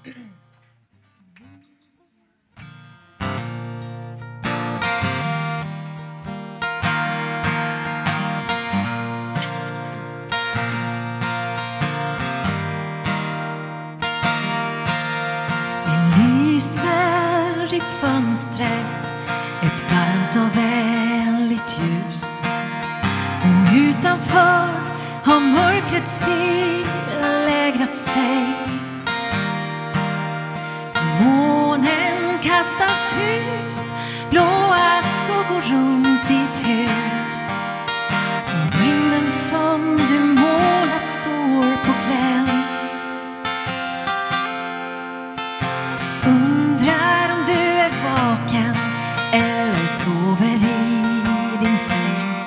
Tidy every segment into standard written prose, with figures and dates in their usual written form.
lyser i fönstret ett varmt och vänligt ljus, och utanför har mörkret stillägrat sig. Månen kastar tyst blåa skuggor runt ditt hus, och vinden som du målat står på glänt. Undrar om du är vaken eller sover i din säng.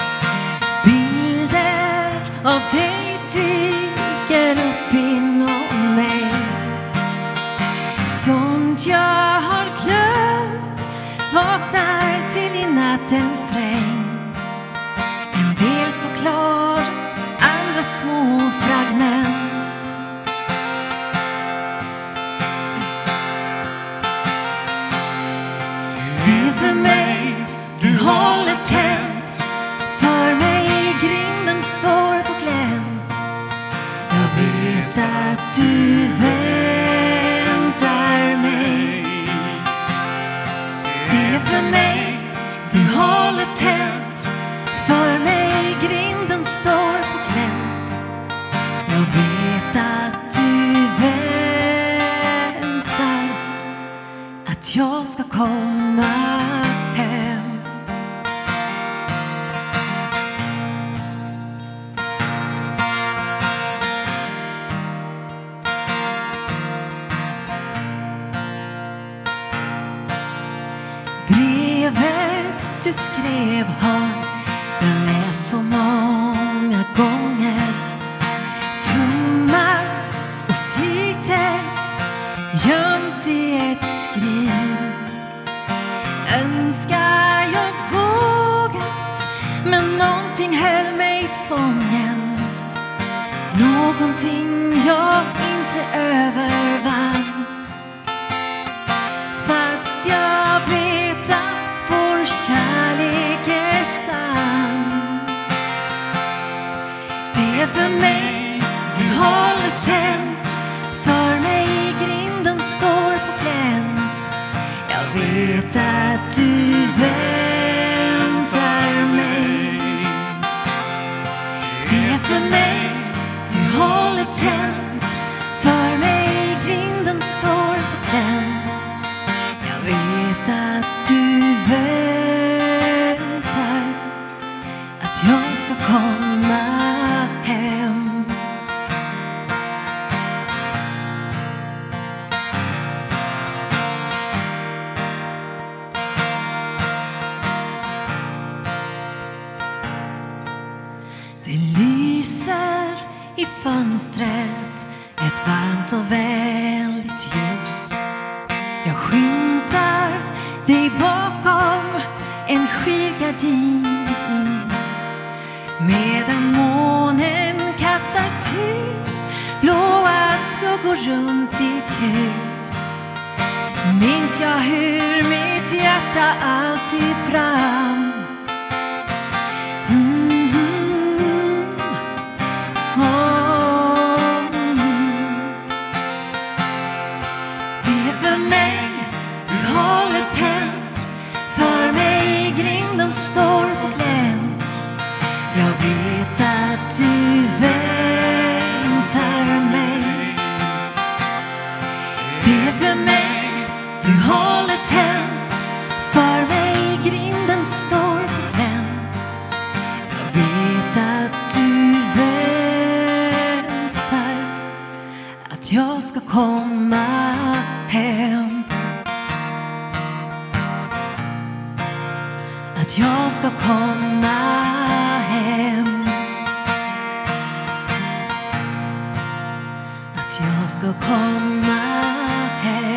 Bilder av dig dyker upp inom mig. Sånt jag har glömt vaknar till i nattens regn. En del så klar, andra små fragment. Det är för mig du håller tänt, för mig grinden står på glänt. Jag vet att du väntar mig. Det är för mig du håller tänt, för mig grinden står på glänt. Jag vet att du väntar, att jag ska komma hem. Brevet du skrev har jag läst så många gånger. Tummat och slitet, gömt i ett skrin. Önskar jag vågat, men någonting höll mig fången. Någonting jag inte övervann. Fast jag vet att vår kärlek är sann. Det är för mig du håller tänt, för mig grinden står på glänt. Jag vet att du väntar mig. Det är för mig du håller tänt, för mig grinden står på glänt. Jag vet att du väntar, att jag ska komma hem. Det lyser i fönstret ett varmt och vänligt ljus. Jag skymtar dig bakom en skirgardin, medan månen kastar tyst blåa skuggor runt ditt hus. Minns jag hur mitt hjärta alltid brann. För mig grinden står på glänt. Jag vet att du väntar mig. Det är för mig du håller tänt, för mig grinden står på glänt. Jag vet att du väntar, att jag ska komma hem. Att jag ska komma hem. Att jag ska komma hem.